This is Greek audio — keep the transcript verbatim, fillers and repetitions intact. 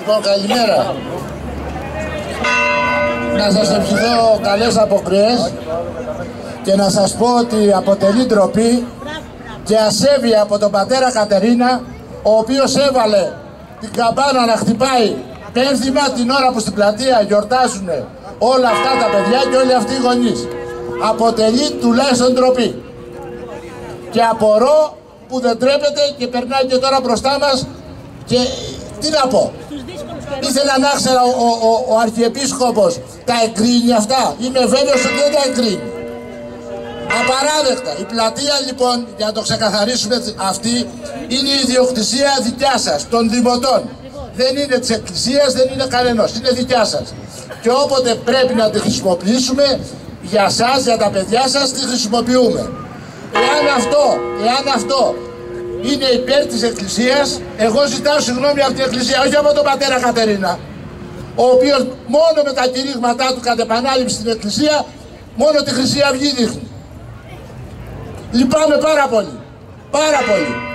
Λοιπόν, καλημέρα. Να σας ευχηθώ καλές αποκριές και να σας πω ότι αποτελεί ντροπή και ασέβεια από τον πατέρα Κατερίνα, ο οποίος έβαλε την καμπάνα να χτυπάει πένθυμα την ώρα που στην πλατεία γιορτάζουν όλα αυτά τα παιδιά και όλοι αυτοί οι γονείς. Αποτελεί τουλάχιστον ντροπή. Και απορώ που δεν τρέπεται και περνάει και τώρα μπροστά μας και τι να πω. Ήθελα να ξέρω ο, ο, ο, ο Αρχιεπίσκοπος τα εγκρίνει αυτά. Είμαι βέβαιος ότι δεν τα εγκρίνει. Απαράδεκτα. Η πλατεία λοιπόν, για να το ξεκαθαρίσουμε, αυτή είναι η ιδιοκτησία δικιά σας, των δημοτών. Δεν είναι της Εκκλησίας, δεν είναι κανενός, είναι δικιά σας. Και όποτε πρέπει να τη χρησιμοποιήσουμε, για σας, για τα παιδιά σας, τη χρησιμοποιούμε. Εάν αυτό, εάν αυτό είναι υπέρ της Εκκλησίας, εγώ ζητάω συγγνώμη από την Εκκλησία, όχι από τον πατέρα Κατερίνα, ο οποίος μόνο με τα κηρύγματά του κατ' επανάληψη στην Εκκλησία, μόνο τη Χρυσή Αυγή δείχνει. Λυπάμαι πάρα πολύ, πάρα πολύ.